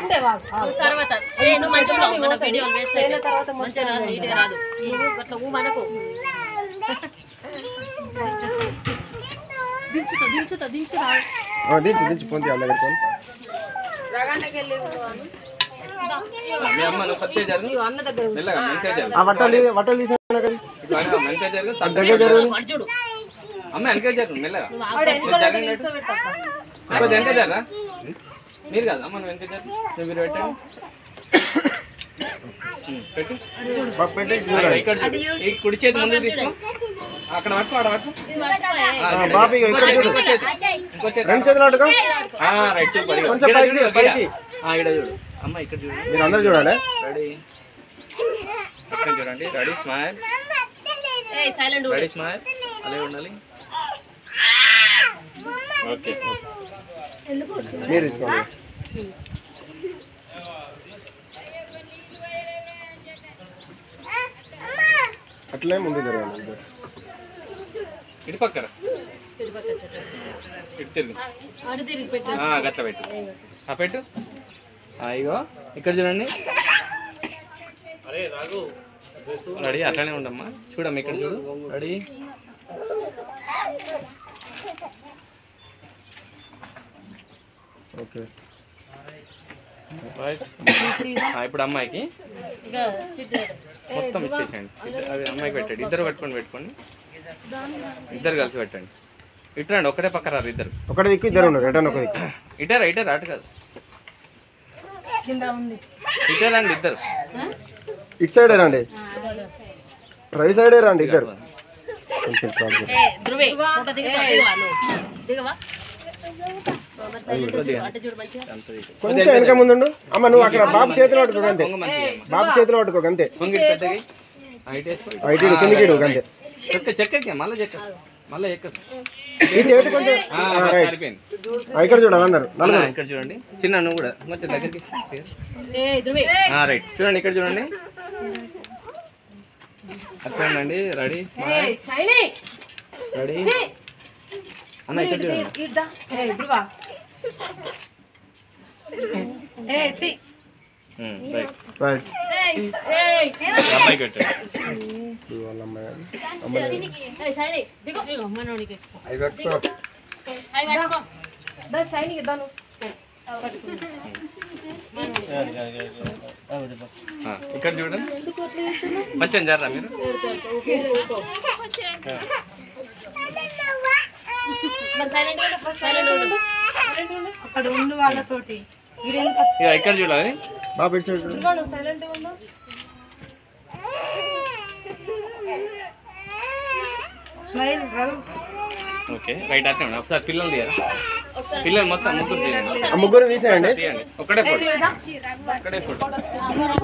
తర్వాత నువ్వు మంచిగా మన వీడియో వేస్ట్ అయిన తర్వాత మంచిగా రాదు నీట్గా రాదు నువ్వు అట్లా మనకు దించు పొంది అన్న దగ్గర వట్టలు తీసాను అమ్మ వెనక జరుగు మెల్లగా వెనక జరా మీరు కదా అమ్మ వెనక జరు మీరు పెట్టండి ఇక్కడ కుడి చేతి ముందు తీసుకో అక్కడ పట్టుకో ఆడ పట్టుకో రెండు చేతులు పట్టుకో రైట్ చూడు ఇక్కడ చూడు అమ్మ ఇక్కడ చూడు మీరు అందరూ చూడాలి రెడీ చూడండి రెడీ స్మైల్ రెడీ స్మైల్ అలాగే ఉండాలి ఓకే మీరు తీసుకోండి అట్లే ముందు జరగాలి ఇటు పక్కన ఇటు తిరుగు గట్ల పెట్టు పెట్టు ఇగో ఇక్కడ చూడండి రెడీ అట్లానే ఉండమ్మా చూడమ్మా ఇక్కడ చూడు రెడీ ఓకే ఇప్పుడు అమ్మాయికి మొత్తం ఇచ్చేసేయండి అది అమ్మాయికి పెట్టండి ఇద్దరు పెట్టుకోండి ఇద్దరు కలిసి పెట్టండి ఇటు రండి ఒకటే పక్క రారు ఇద్దరు ఒకటి దిక్కు ఇద్దరు ఉన్నారు రిటర్న్ ఒక దిక్కు ఇటరా అటు కాదు ఇటే రండి ఇద్దరు ఇటు సైడే రండి రైట్ సైడే రండి ఇద్దరు కొంచెం వెనక ముందు అమ్మ నువ్వు అక్కడ బాబు చేతిలో పట్టుకో అంతే బాబు చేతిలో పట్టుకో అంతే కిందికి అంతే చెక్క మళ్ళీ చెక్క మళ్ళీ ఎక్క ఈ చేతి కొంచెం ఇక్కడ చూడాలి అందరు ఇక్కడ చూడండి చిన్న నువ్వు కూడా కొంచెం దగ్గరికి రైట్ చూడండి ఇక్కడ చూడండి అట్లండి రెడీ రెడీ అన్న ఇక్కడ చూడండి రైట్ అమ్మాయి కట్టు ఇక్కడ చూడండి కొంచెం జర్రా మీరు అక్కడ ఉండు వాళ్ళతోటి ఇక్కడ చూడాలి బాబు ఓకే రైట్ అట్లా ఒకసారి పిల్లలు తీయాలి పిల్లలు మొత్తం ముగ్గురు తీయండి ముగ్గురు తీసేయండి ఒకటే ఫోటో